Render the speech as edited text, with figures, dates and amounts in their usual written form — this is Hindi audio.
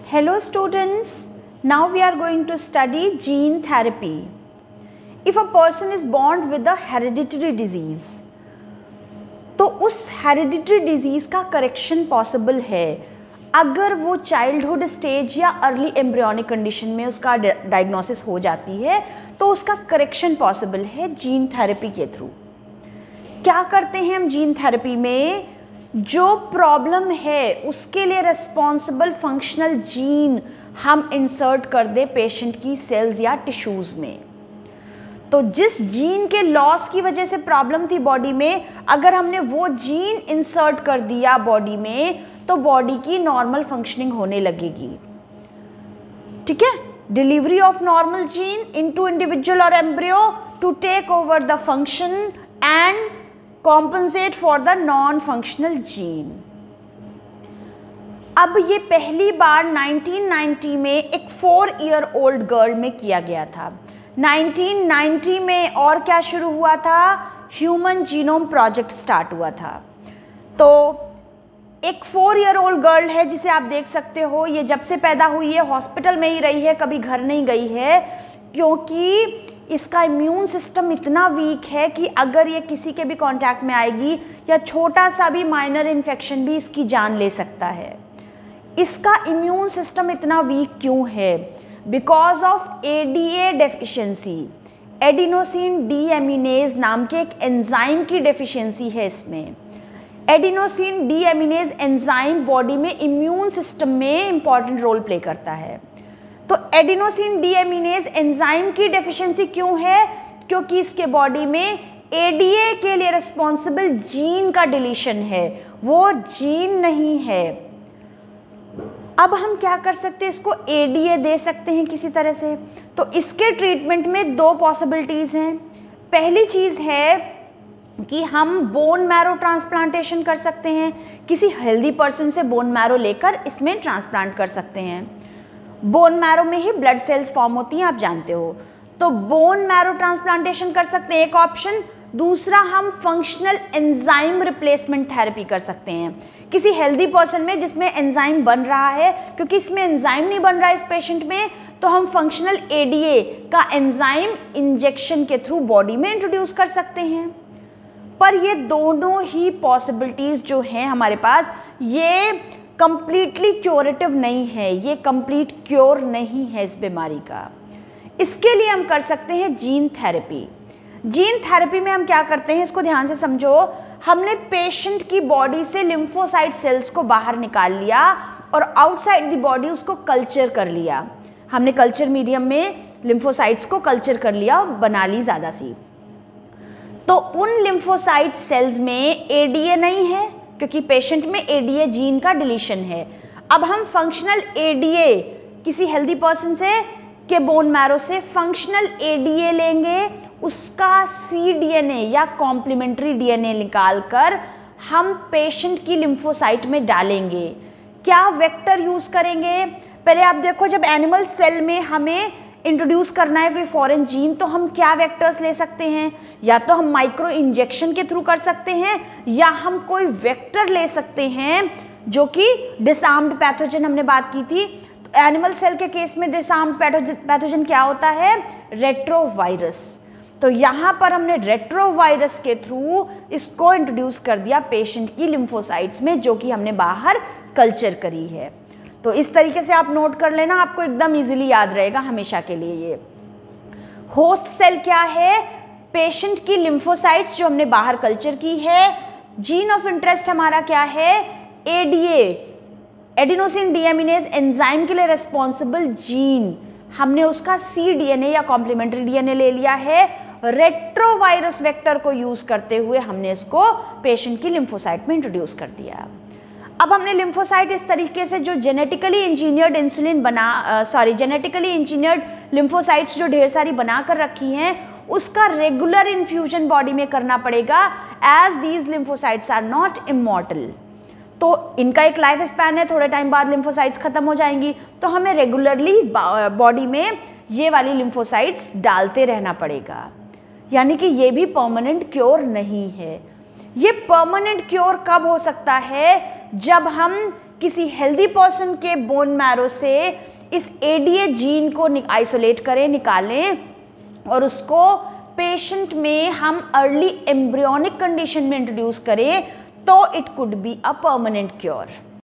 Hello students, now we are going to study gene therapy. If a person is born with a hereditary disease, तो उस hereditary disease का correction possible है अगर वो childhood stage या early embryonic condition में उसका diagnosis हो जाती है तो उसका correction possible है gene therapy के through. क्या करते हैं हम gene therapy में? जो प्रॉब्लम है उसके लिए रिस्पॉन्सिबल फंक्शनल जीन हम इंसर्ट कर दे पेशेंट की सेल्स या टिश्यूज में. तो जिस जीन के लॉस की वजह से प्रॉब्लम थी बॉडी में, अगर हमने वो जीन इंसर्ट कर दिया बॉडी में तो बॉडी की नॉर्मल फंक्शनिंग होने लगेगी. ठीक है. Delivery of normal gene into individual और embryo to take over the function and compensate for the non-functional gene. अब ये पहली बार 1990 में एक 4-year-old गर्ल में किया गया था. 1990 में और क्या शुरू हुआ था? ह्यूमन जीनोम प्रोजेक्ट स्टार्ट हुआ था. तो एक 4-year-old गर्ल है जिसे आप देख सकते हो, ये जब से पैदा हुई है हॉस्पिटल में ही रही है, कभी घर नहीं गई है, क्योंकि इसका इम्यून सिस्टम इतना वीक है कि अगर ये किसी के भी कांटेक्ट में आएगी या छोटा सा भी माइनर इन्फेक्शन भी इसकी जान ले सकता है. इसका इम्यून सिस्टम इतना वीक क्यों है? Because of ADA deficiency, adenosine deaminase नाम के एक एंजाइम की डेफिशिएंसी है इसमें. एडिनोसिन डीएमिनेज एंजाइम बॉडी में इम्यून सिस्टम में इंपॉर्टेंट रोल प्ले करता है. तो एडिनोसिन डीएमिनेज एंजाइम की डेफिशिएंसी क्यों है? क्योंकि इसके बॉडी में ADA के लिए रिस्पॉन्सिबल जीन का डिलीशन है, वो जीन नहीं है. अब हम क्या कर सकते हैं? इसको ADA दे सकते हैं किसी तरह से. तो इसके ट्रीटमेंट में दो पॉसिबिलिटीज़ हैं. पहली चीज़ है कि हम बोन मैरो ट्रांसप्लांटेशन कर सकते हैं. किसी हेल्दी पर्सन से बोन मैरो लेकर इसमें ट्रांसप्लांट कर सकते हैं. बोन मैरो में ही ब्लड सेल्स फॉर्म होती हैं, आप जानते हो. तो बोन मैरो ट्रांसप्लांटेशन कर सकते हैं, एक ऑप्शन. दूसरा, हम फंक्शनल एंजाइम रिप्लेसमेंट थेरेपी कर सकते हैं किसी हेल्दी पर्सन में जिसमें एंजाइम बन रहा है. क्योंकि इसमें एंजाइम नहीं बन रहा है इस पेशेंट में, तो हम फंक्शनल ADA का एंजाइम इंजेक्शन के थ्रू बॉडी में इंट्रोड्यूस कर सकते हैं. पर ये दोनों ही पॉसिबिलिटीज़ जो हैं हमारे पास, ये कंप्लीटली क्योरेटिव नहीं है, ये कंप्लीट क्योर नहीं है इस बीमारी का. इसके लिए हम कर सकते हैं जीन थेरेपी. जीन थेरेपी में हम क्या करते हैं, इसको ध्यान से समझो. हमने पेशेंट की बॉडी से लिम्फोसाइट सेल्स को बाहर निकाल लिया और आउटसाइड द बॉडी उसको कल्चर कर लिया. हमने कल्चर मीडियम में लिम्फोसाइट्स को कल्चर कर लिया, बना ली ज़्यादा सी. तो उन लिम्फोसाइट सेल्स में ADA नहीं है क्योंकि पेशेंट में ADA जीन का डिलीशन है. अब हम फंक्शनल ADA किसी हेल्दी पर्सन से के बोन मैरो से फंक्शनल ADA लेंगे, उसका cDNA या कॉम्प्लीमेंट्री DNA निकाल कर हम पेशेंट की लिम्फोसाइट में डालेंगे. क्या वेक्टर यूज़ करेंगे? पहले आप देखो, जब एनिमल सेल में हमें इंट्रोड्यूस करना है कोई फॉरेन जीन, तो हम क्या वेक्टर्स ले सकते हैं? या तो हम माइक्रो इंजेक्शन के थ्रू कर सकते हैं या हम कोई वेक्टर ले सकते हैं जो कि डिसआर्म्ड पैथोजन, हमने बात की थी. तो एनिमल सेल के केस में डिसआर्म्ड पैथोजन क्या होता है? रेट्रोवायरस. तो यहाँ पर हमने रेट्रोवायरस के थ्रू इसको इंट्रोड्यूस कर दिया पेशेंट की लिम्फोसाइट्स में, जो कि हमने बाहर कल्चर करी है. तो इस तरीके से आप नोट कर लेना, आपको एकदम इजीली याद रहेगा हमेशा के लिए. ये होस्ट सेल क्या है? पेशेंट की लिम्फोसाइट्स जो हमने बाहर कल्चर की है. जीन ऑफ इंटरेस्ट हमारा क्या है? ADA, एडिनोसिन डीएमिनेज एंजाइम के लिए रिस्पॉन्सिबल जीन. हमने उसका cDNA या कॉम्प्लीमेंट्री DNA ले लिया है. रेट्रोवायरस वेक्टर को यूज करते हुए हमने इसको पेशेंट की लिम्फोसाइट में इंट्रोड्यूस कर दिया. अब हमने लिम्फोसाइट इस तरीके से जो genetically engineered genetically engineered lymphocytes जो ढेर सारी बना कर रखी हैं, उसका रेगुलर इन्फ्यूजन बॉडी में करना पड़ेगा, as these lymphocytes are not immortal. तो इनका एक लाइफ स्पैन है, थोड़े टाइम बाद लिम्फोसाइट्स खत्म हो जाएंगी. तो हमें रेगुलरली बॉडी में ये वाली लिम्फोसाइट्स डालते रहना पड़ेगा. यानी कि ये भी परमानेंट क्योर नहीं है. ये परमानेंट क्योर कब हो सकता है? जब हम किसी हेल्दी पर्सन के बोन मैरो से इस ADA जीन को आइसोलेट करें, निकालें और उसको पेशेंट में हम अर्ली एम्ब्रियोनिक कंडीशन में इंट्रोड्यूस करें तो it could be a permanent cure.